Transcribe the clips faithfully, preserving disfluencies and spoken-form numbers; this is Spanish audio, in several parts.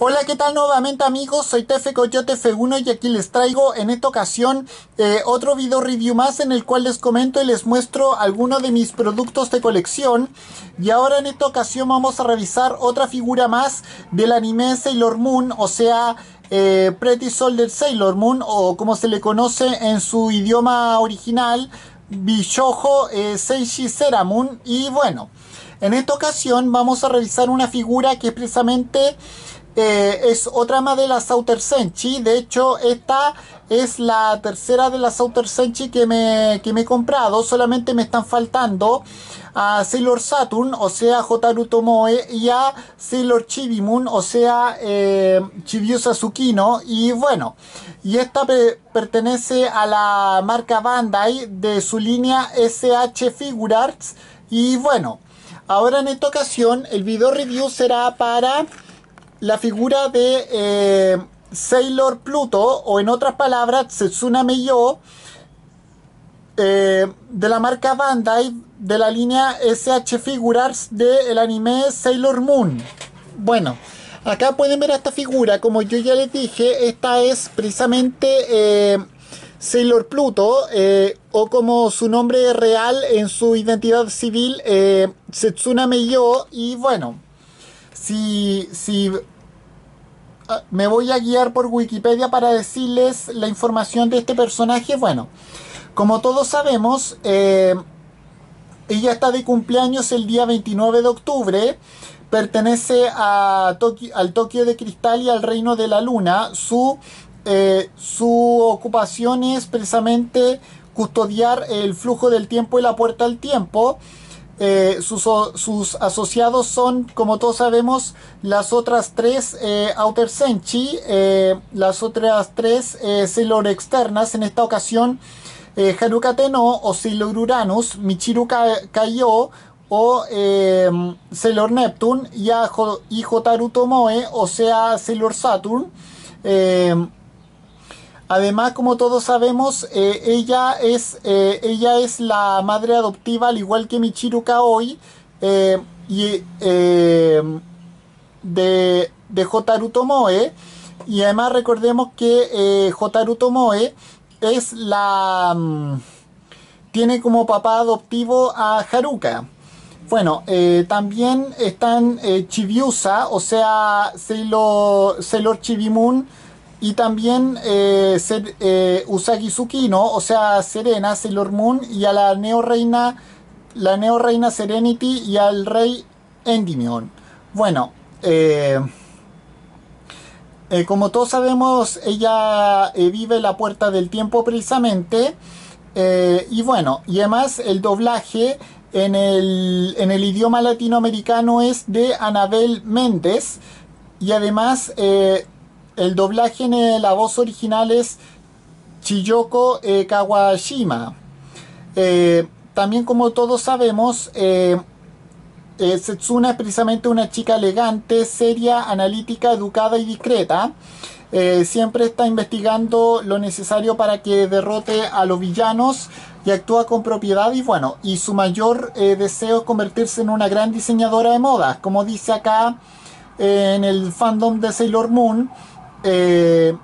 Hola, ¿qué tal nuevamente amigos? Soy Tefe Coyote F uno y aquí les traigo en esta ocasión eh, otro video review más en el cual les comento y les muestro algunos de mis productos de colección. Y ahora en esta ocasión vamos a revisar otra figura más del anime Sailor Moon, o sea, eh, Pretty Soldier Sailor Moon, o como se le conoce en su idioma original, Bishoujo eh, Seishi Seramon. Y bueno, en esta ocasión vamos a revisar una figura que es precisamente... Eh, es otra más de las Outer Senshi. De hecho, esta es la tercera de las Outer Senshi que me, que me he comprado. Solamente me están faltando a Sailor Saturn, o sea, Hotaru Tomoe, y a Sailor Chibimun, o sea, eh, Chibiusa Tsukino. Y bueno, y esta pe pertenece a la marca Bandai de su línea S H Figurarts. Y bueno, ahora en esta ocasión el video review será para la figura de eh, Sailor Pluto, o en otras palabras, Setsuna Meiyo, eh, de la marca Bandai, de la línea S H Figurarts del anime Sailor Moon. Bueno, acá pueden ver esta figura. Como yo ya les dije, esta es precisamente eh, Sailor Pluto, eh, o como su nombre real en su identidad civil, eh, Setsuna Meiyo. Y bueno, si... si me voy a guiar por Wikipedia para decirles la información de este personaje. Bueno, como todos sabemos, eh, ella está de cumpleaños el día veintinueve de octubre. Pertenece a Tokio, al Tokio de Cristal y al Reino de la Luna. Su, eh, su ocupación es precisamente custodiar el flujo del tiempo y la puerta al tiempo. Eh, sus, sus asociados son, como todos sabemos, las otras tres eh, Outer Senshi, eh, las otras tres eh, Sailor externas. En esta ocasión, eh, Haruka Tenno o Sailor Uranus, Michiru Kaiyo o eh, Sailor Neptune, y, a, y Hotaru Tomoe, o sea, Sailor Saturn. Eh, Además, como todos sabemos, eh, ella, es, eh, ella es la madre adoptiva, al igual que Michiru Kaoi, eh, y, eh, de, de Hotaru Tomoe. Y además recordemos que eh, Hotaru Tomoe es la, um, tiene como papá adoptivo a Haruka. Bueno, eh, también están eh, Chibiusa, o sea, Sailor, Sailor Chibimun, y también eh, ser, eh, Usagi Tsukino, o sea, Serena, Sailor Moon, y a la Neo Reina, la Neo Reina Serenity, y al Rey Endymion. Bueno, eh, eh, como todos sabemos, ella eh, vive la puerta del tiempo precisamente. Eh, y bueno, y además el doblaje en el, en el idioma latinoamericano es de Anabel Méndez. Y además... Eh, el doblaje en la voz original es Chiyoko eh, Kawashima. Eh, también, como todos sabemos, eh, eh, Setsuna es precisamente una chica elegante, seria, analítica, educada y discreta. Eh, siempre está investigando lo necesario para que derrote a los villanos y actúa con propiedad. Y bueno, y su mayor eh, deseo es convertirse en una gran diseñadora de modas, como dice acá eh, en el fandom de Sailor Moon. Eh,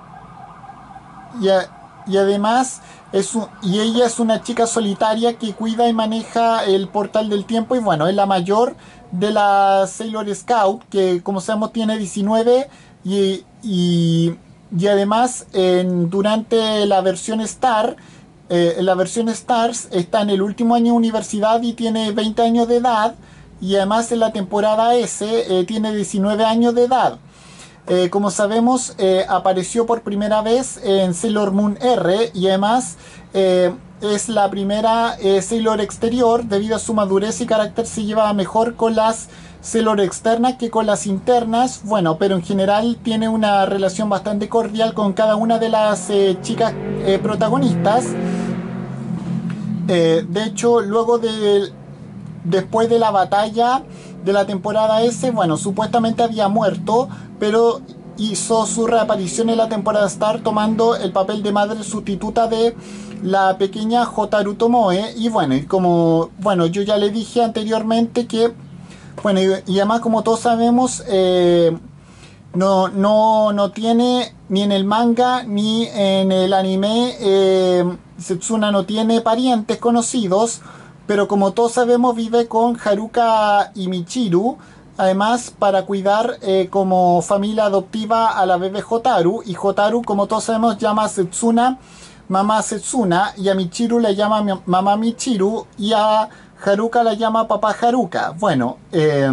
y, a, y además es un, y ella es una chica solitaria que cuida y maneja el portal del tiempo. Y bueno, es la mayor de la Sailor Scout, que como sabemos tiene diecinueve. Y, y, y además en, durante la versión Star, eh, la versión Stars está en el último año de universidad y tiene veinte años de edad. Y además en la temporada S eh, tiene diecinueve años de edad. Eh, como sabemos, eh, apareció por primera vez en Sailor Moon R, y además eh, es la primera eh, Sailor exterior. Debido a su madurez y carácter, se lleva mejor con las Sailor externas que con las internas. Bueno, pero en general tiene una relación bastante cordial con cada una de las eh, chicas eh, protagonistas. Eh, de hecho, luego de... Después de la batalla de la temporada S, bueno, supuestamente había muerto, pero hizo su reaparición en la temporada Star tomando el papel de madre sustituta de la pequeña Hotaru Tomoe. Y bueno, y como bueno, yo ya le dije anteriormente que, bueno, y, y además como todos sabemos, eh, no, no, no tiene ni en el manga ni en el anime. eh, Setsuna no tiene parientes conocidos, pero como todos sabemos vive con Haruka y Michiru. Además, para cuidar eh, como familia adoptiva a la bebé Hotaru. Y Hotaru, como todos sabemos, llama a Setsuna mamá Setsuna. Y a Michiru le llama mi- mamá Michiru. Y a Haruka la llama papá Haruka. Bueno, eh,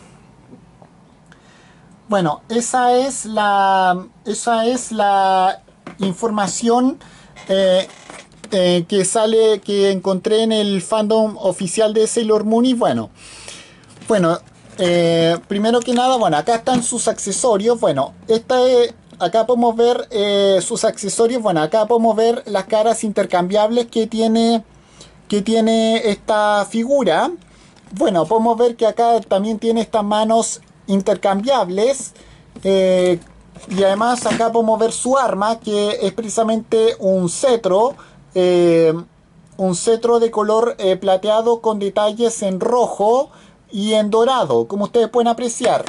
bueno, esa es la, esa es la información eh, eh, que sale, que encontré en el fandom oficial de Sailor Moon. Y bueno, bueno, eh, primero que nada, bueno, acá están sus accesorios. Bueno, esta es, acá podemos ver eh, sus accesorios. Bueno, acá podemos ver las caras intercambiables que tiene, que tiene esta figura. Bueno, podemos ver que acá también tiene estas manos intercambiables. eh, y además acá podemos ver su arma, que es precisamente un cetro. eh, un cetro de color eh, plateado con detalles en rojo y en dorado, como ustedes pueden apreciar.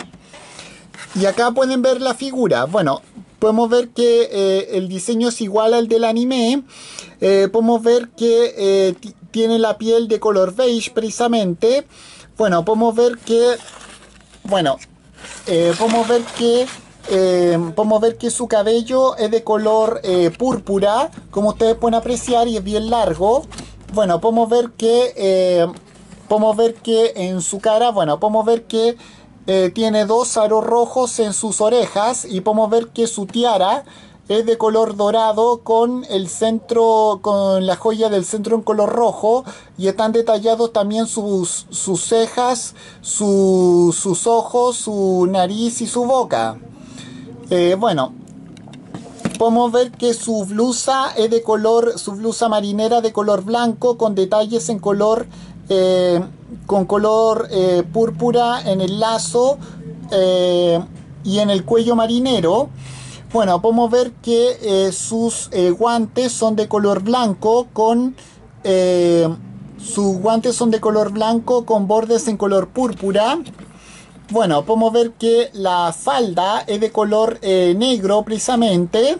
Y acá pueden ver la figura. Bueno, podemos ver que eh, el diseño es igual al del anime. Eh, podemos ver que eh, tiene la piel de color beige precisamente. Bueno, podemos ver que... Bueno, eh, podemos ver que... Eh, podemos ver que su cabello es de color eh, púrpura, como ustedes pueden apreciar, y es bien largo. Bueno, podemos ver que... Eh, podemos ver que en su cara, bueno, podemos ver que eh, tiene dos aros rojos en sus orejas, y podemos ver que su tiara es de color dorado con el centro, con la joya del centro en color rojo, y están detallados también sus, sus cejas, su- sus ojos, su nariz y su boca. Eh, bueno, podemos ver que su blusa es de color, su blusa marinera de color blanco con detalles en color, eh, con color eh, púrpura en el lazo eh, y en el cuello marinero. Bueno, podemos ver que eh, sus eh, guantes son de color blanco con eh, sus guantes son de color blanco con bordes en color púrpura. Bueno, podemos ver que la falda es de color eh, negro precisamente.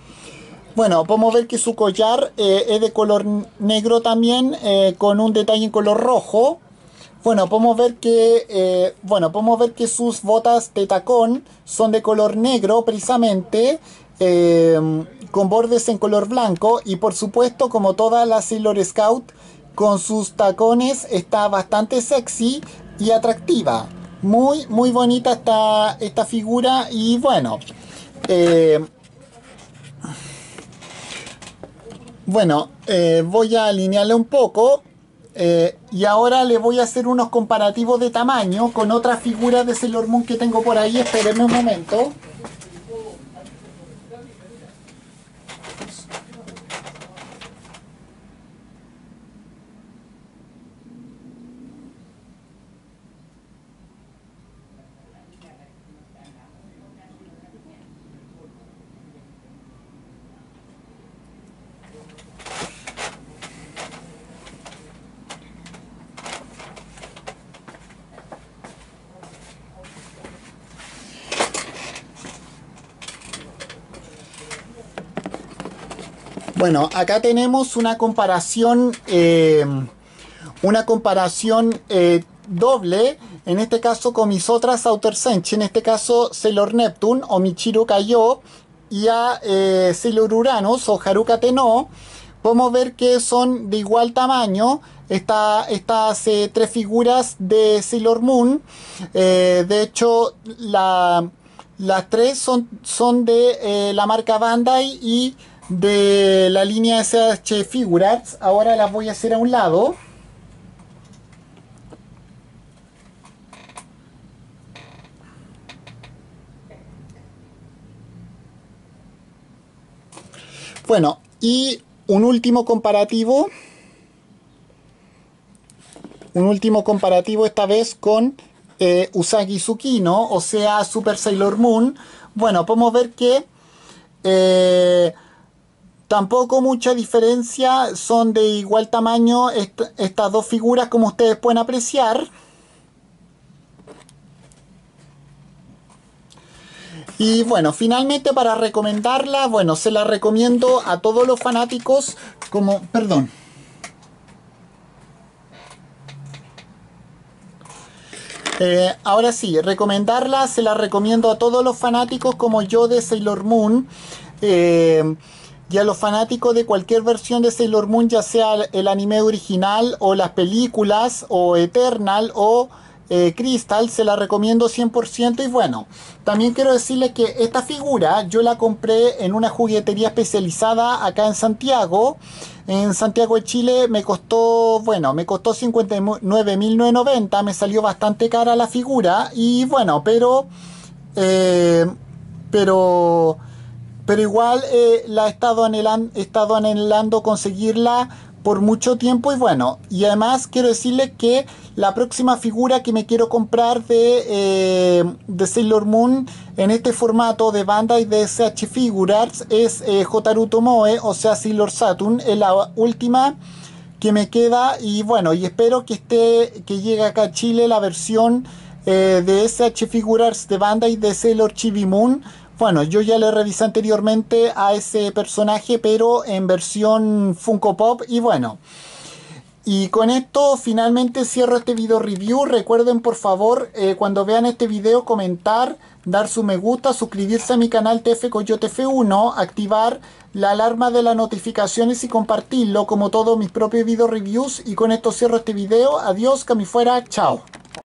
Bueno, podemos ver que su collar eh, es de color negro también, eh, con un detalle en color rojo. Bueno, podemos ver que eh, bueno, podemos ver que sus botas de tacón son de color negro precisamente, eh, con bordes en color blanco. Y por supuesto, como toda la Sailor Scout, con sus tacones está bastante sexy y atractiva. Muy, muy bonita esta, esta figura. Y bueno, eh, bueno, eh, voy a alinearla un poco. Eh, y ahora le voy a hacer unos comparativos de tamaño con otras figuras de Sailor Moon que tengo por ahí. Espérenme un momento. Bueno, acá tenemos una comparación, eh, una comparación eh, doble, en este caso con mis otras Outer Senshi, en este caso Sailor Neptune o Michiru Kaiyo, y a eh, Sailor Uranus o Haruka Tenno. Podemos ver que son de igual tamaño. Esta, estas eh, tres figuras de Sailor Moon. Eh, de hecho, la, las tres son, son de eh, la marca Bandai y de la línea S H Figurarts. Ahora las voy a hacer a un lado. Bueno, y un último comparativo. Un último comparativo esta vez con eh, Usagi Tsukino, o sea, Super Sailor Moon. Bueno, podemos ver que eh, tampoco mucha diferencia, son de igual tamaño est estas dos figuras, como ustedes pueden apreciar. Y bueno, finalmente para recomendarla, bueno, se la recomiendo a todos los fanáticos como, perdón. Eh, ahora sí, recomendarla, se la recomiendo a todos los fanáticos como yo de Sailor Moon. Eh, y a los fanáticos de cualquier versión de Sailor Moon, ya sea el anime original o las películas o Eternal o eh, Crystal, se la recomiendo cien por ciento. Y bueno, también quiero decirles que esta figura yo la compré en una juguetería especializada acá en Santiago. En Santiago de Chile me costó, bueno, me costó cincuenta y nueve mil novecientos noventa, me salió bastante cara la figura. Y bueno, pero... Eh, pero... Pero igual eh, la he estado, anhelan, he estado anhelando conseguirla por mucho tiempo. Y bueno, y además quiero decirles que la próxima figura que me quiero comprar de, eh, de Sailor Moon en este formato de Bandai de S H Figures es eh, Hotaru Tomoe, o sea Sailor Saturn. Es la última que me queda. Y bueno, y espero que esté, que llegue acá a Chile la versión eh, de S H Figures de Bandai de Sailor Chibi Moon. Bueno, yo ya le revisé anteriormente a ese personaje, pero en versión Funko Pop. Y bueno, y con esto finalmente cierro este video review. Recuerden por favor, eh, cuando vean este video, comentar, dar su me gusta, suscribirse a mi canal T F Coyote F uno, activar la alarma de las notificaciones y compartirlo como todos mis propios video reviews. Y con esto cierro este video. Adiós, que me fuera, chao.